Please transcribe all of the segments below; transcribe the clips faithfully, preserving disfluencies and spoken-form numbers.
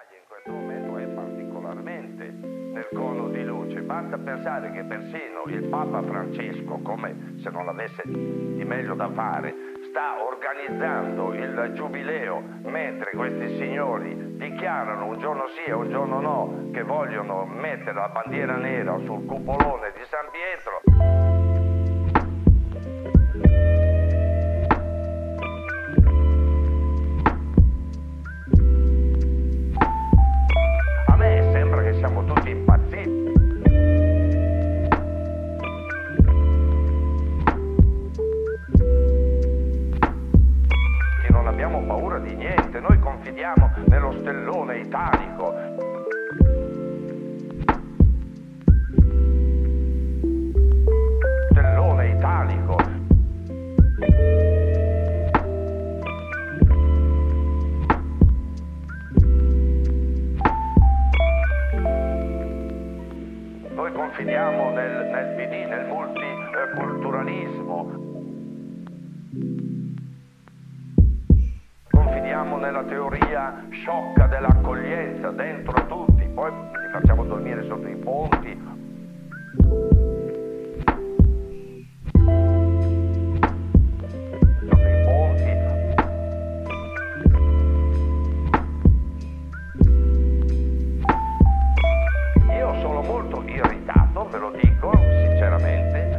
in questo momento è particolarmente nel cono di luce. Basta pensare che persino il Papa Francesco, come se non avesse di meglio da fare, sta organizzando il giubileo, mentre questi signori dichiarano un giorno sì e un giorno no che vogliono mettere la bandiera nera sul cupolone di San Pietro. A me sembra che siamo tutti impazziti. Che non abbiamo paura di niente, noi confidiamo nello stellone italico. Stellone italico. Noi confidiamo nel, nel P D, nel multiculturalismo. Confidiamo nella teoria sciocca dell'accoglienza dentro tutti, poi li facciamo dormire sotto i ponti. Sotto i ponti. Io sono molto irritato, ve lo dico sinceramente.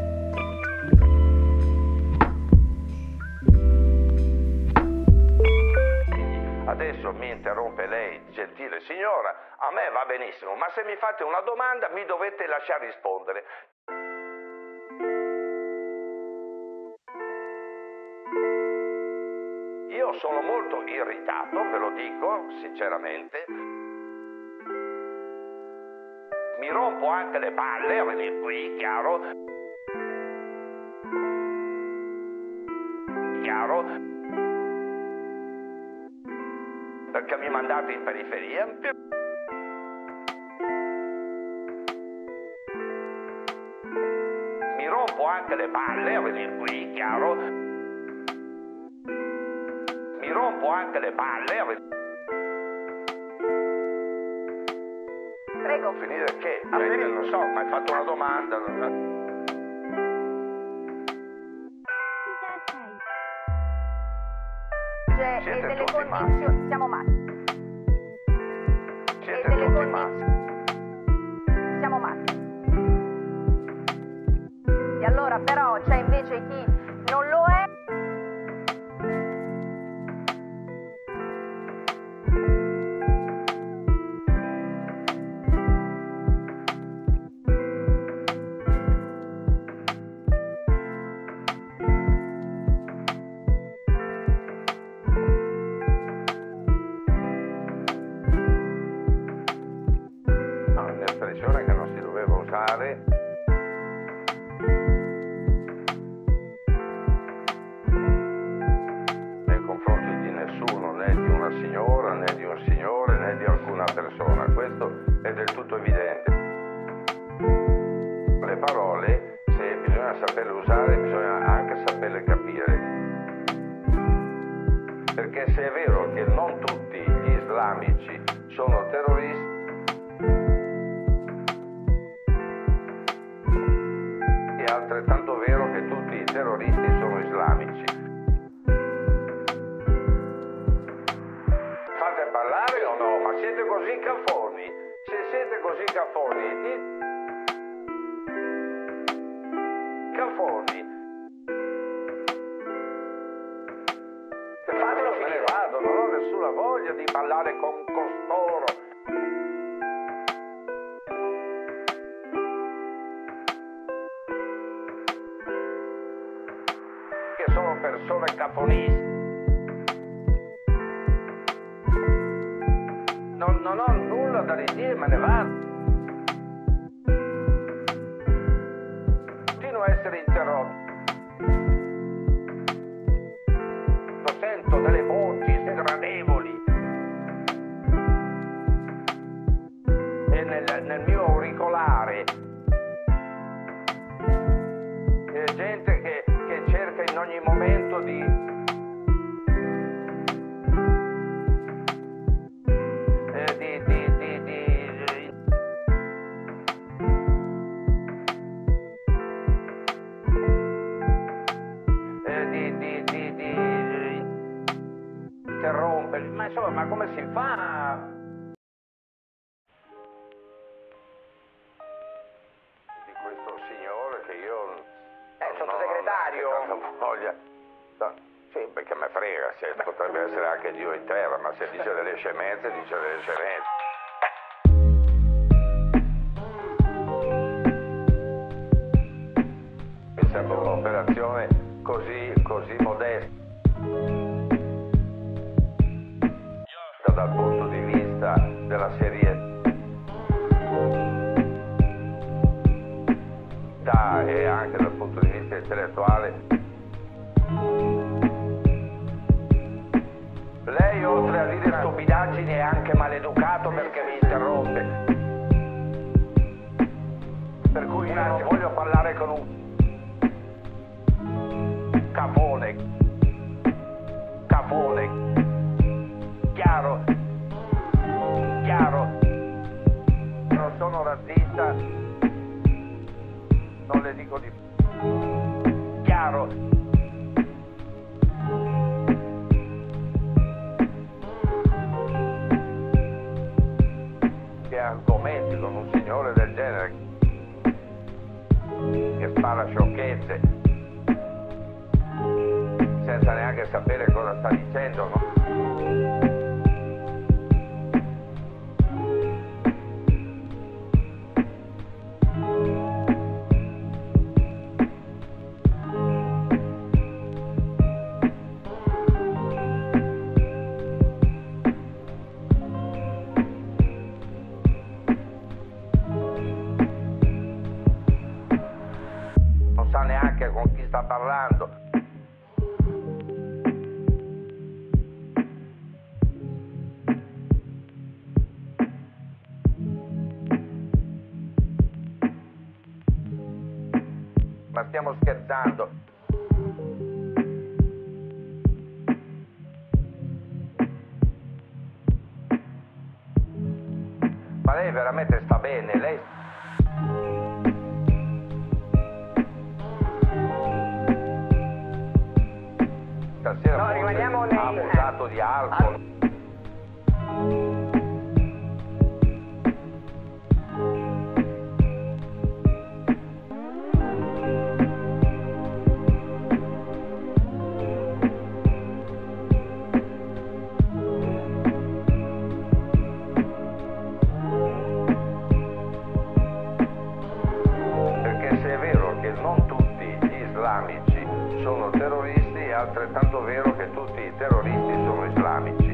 Adesso mi interrompe lei, gentile signora, a me va benissimo, ma se mi fate una domanda mi dovete lasciare rispondere. Io sono molto irritato, ve lo dico sinceramente. Mi rompo anche le palle a venire qui, chiaro? Chiaro? Perché mi mandate in periferia? Mi rompo anche le palle a venire qui, chiaro? Mi rompo anche le palle a venire... Prego. Finire che? Eh, non so, mi hai fatto una domanda. Cioè, Siete e delle tutti condizioni. Siamo matti. Siete e delle tutti condi- matti. Siamo matti. E allora però c'è invece chi non lo è. No, un'espressione che non si doveva usare. Nei confronti di nessuno, né di una signora, né di un signore, né di alcuna persona. Questo è del tutto evidente. Le parole, se bisogna saperle usare, bisogna anche saperle capire. Perché se è vero che non tutti gli islamici sono terroristi, è altrettanto vero che tutti i terroristi sono islamici. Fate parlare o no? Ma siete così cafoni? Se siete così cafoni, dite... Cafoni. Fatelo finire, vado, non ho nessuna voglia di parlare con costoro. Che sono persone cafoniste. Non, non ho nulla da ridire, me ne vado. Continuo a essere interrotto. Sento delle voci sgradevoli e nel, nel mio auricolare c'è gente che, che cerca in ogni momento di eh, cavolo, ma come si fa? Di questo signore che io... Eh, sottosegretario. Non ho voglia. No, sì, perché me frega, se potrebbe essere anche Dio in terra, ma se dice delle scemenze, dice delle scemenze. Mi sembra un'operazione così, così modesta. Dal punto di vista della serietà e anche dal punto di vista intellettuale, lei oltre a dire stupidaggini è anche maleducato perché mi interrompe, per cui io non voglio parlare con un cafone cafone chiaro, chiaro, non sono razzista, non le dico di più, chiaro. Che argomenti con un signore del genere che spara sciocchezze senza neanche sapere cosa sta dicendo, no? Non sa neanche con chi sta parlando. Ma stiamo scherzando. Ma lei veramente sta bene, lei... Stasera No, rimaniamo nei... ha abusato di alcol. Perché se è vero che non tutti gli islamici sono terroristi, è altrettanto vero che tutti i terroristi sono islamici.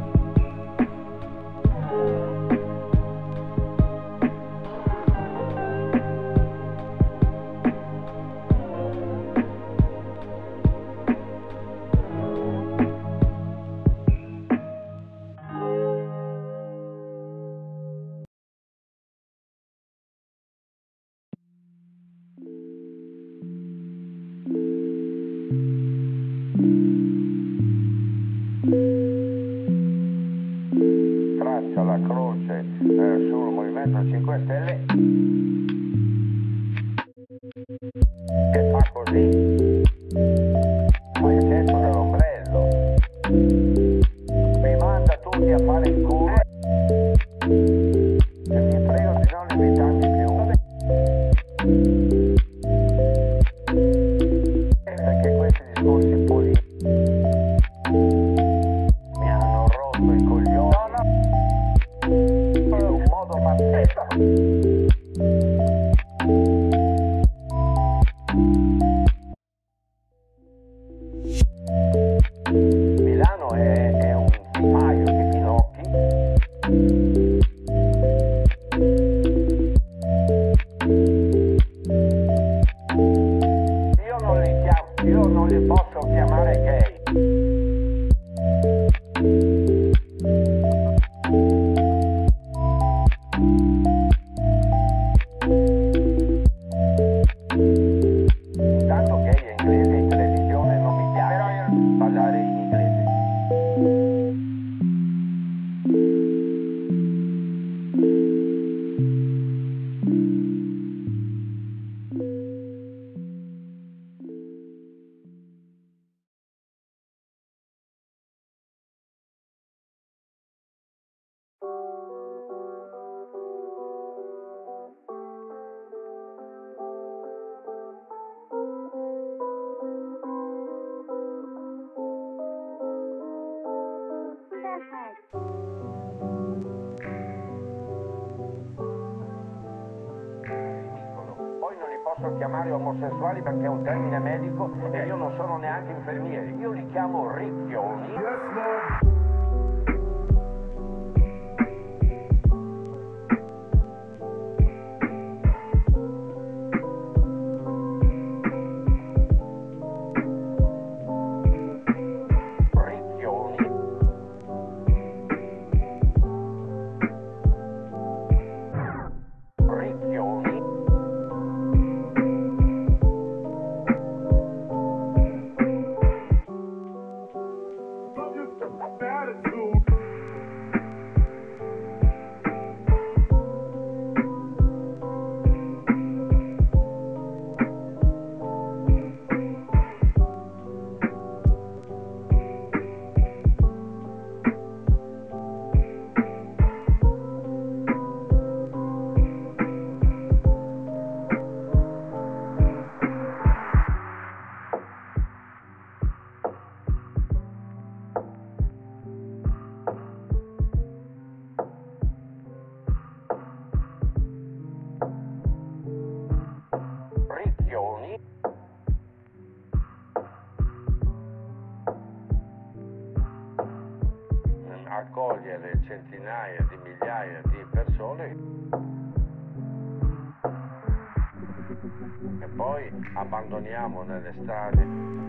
Traccia la croce eh, sul Movimento cinque Stelle e fa così, fa il gesto dell'ombrello, mi manda tutti a fare il culo e vi prego di non invitarmi più, perché questi discorsi politici mi hanno rotto i coglioni in un modo pazzesco. Milano è, è un paio di finocchi posso chiamare omosessuali perché è un termine medico e io non sono neanche infermiere, io li chiamo ricchioni. Accogliere centinaia di migliaia di persone e poi abbandoniamo nelle strade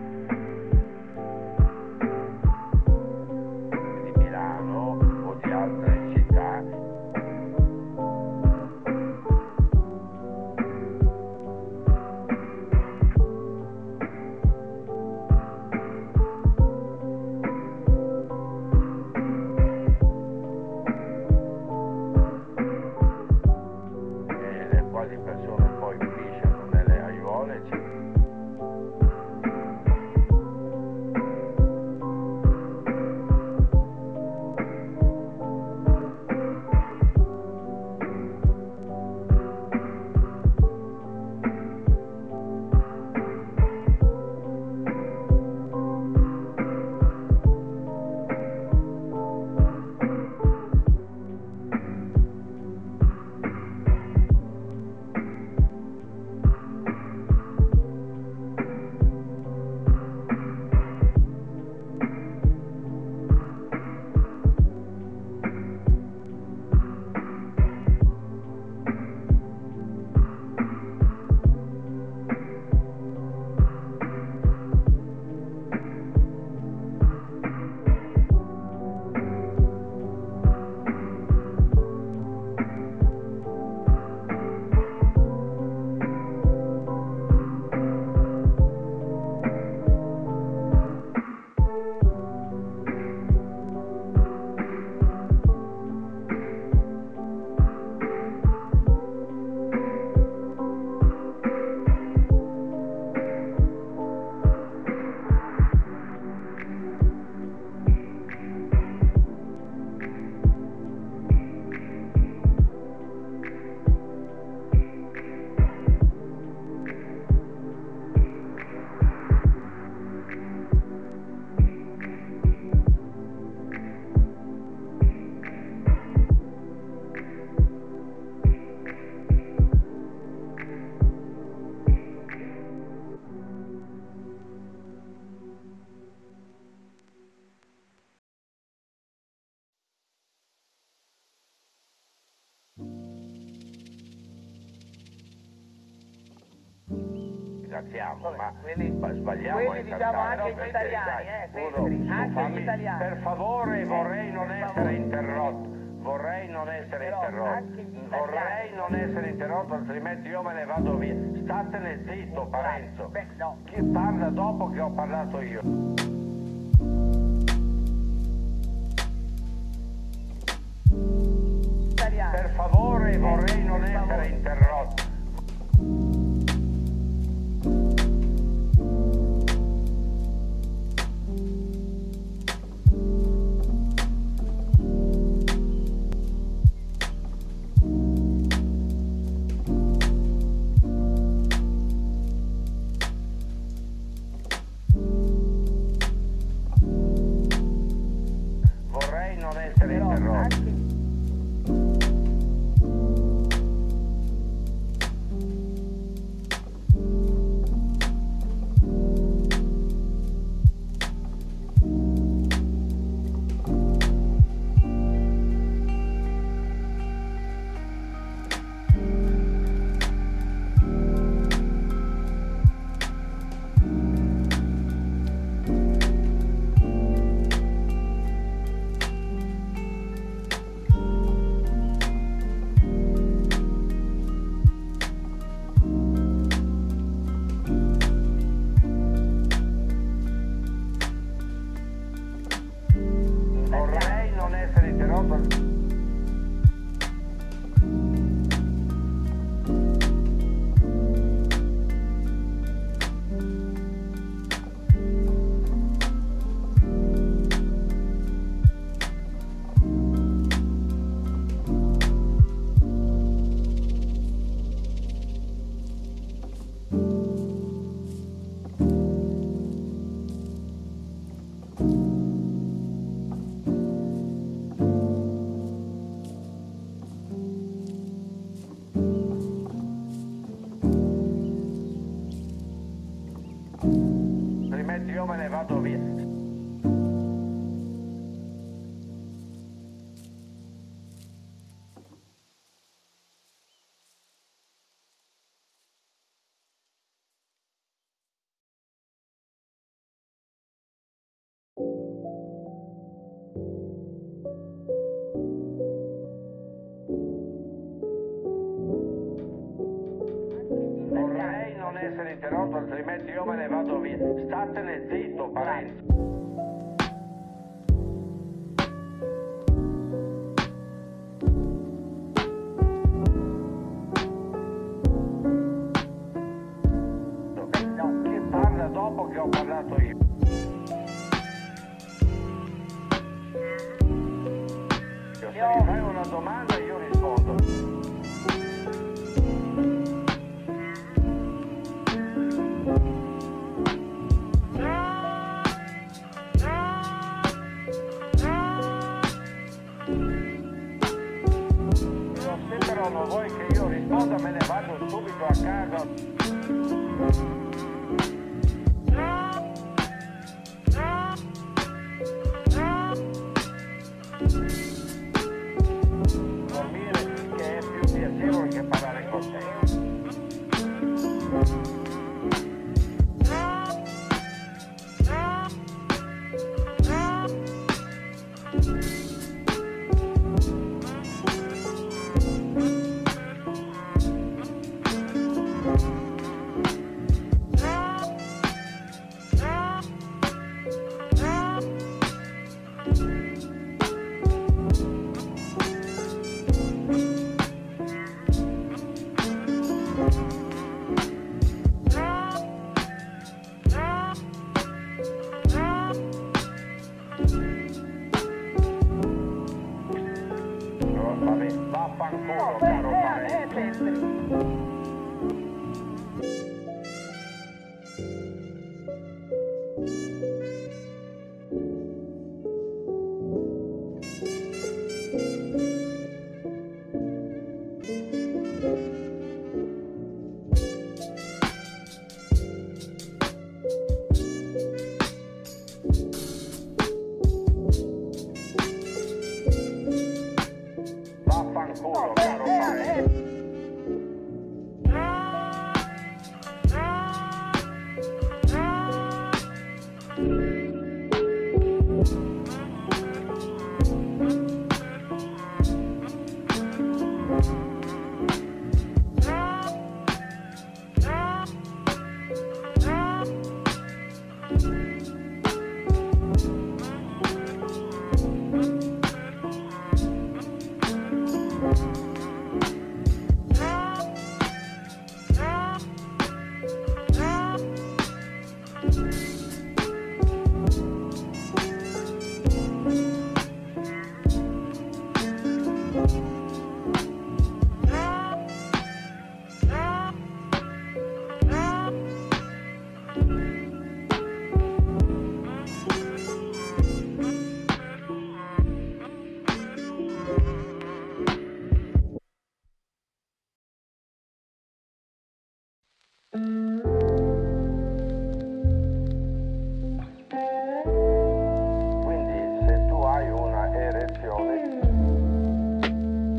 di Milano o di altre città. Ringraziamo, ma quelli, sbagliamo quelli diciamo anche gli italiani, eh, quelli, anche gli italiani. Per favore, vorrei non per essere favore. interrotto, vorrei non essere Però interrotto, vorrei non essere interrotto, altrimenti io me ne vado via. Statene zitto, Parenzo. Beh, no. Chi parla dopo che ho parlato io? Italiani. Per favore, vorrei non per essere favore. interrotto. Vorrei non essere Però interrotto. anche l'interrotto. Rimetti, io me ne vado via. Vorrei non essere interrotto, altrimenti io me ne vado via. Statene zitto, Parenzo. No, chi parla dopo che ho parlato io? Se mi fai una domanda io rispondo. Però non vuoi che io risponda, me ne vado subito a casa. Dormire che è più piacevole che parlare con te. Vabbè, vaffanculo, caro Parenzo. Vaffanculo, caro Parenzo. Quindi se tu hai una erezione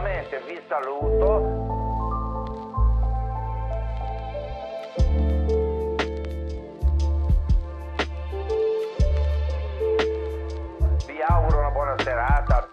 nuovamente vi saluto. Vi auguro una buona serata.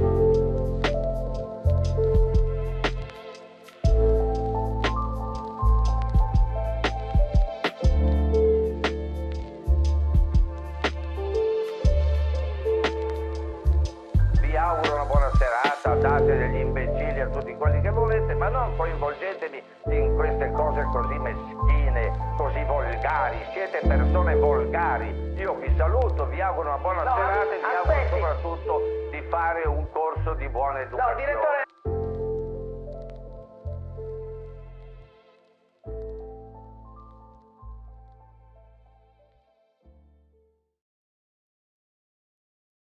Vi auguro una buona serata, date degli imbecilli a tutti quelli che volete, ma non coinvolgetemi in queste cose così meschine, così volgari. Siete persone volgari. Io vi saluto, vi auguro una buona No, serata e vi auguro aspetti. soprattutto di fare un corso di buona educazione. No, direttore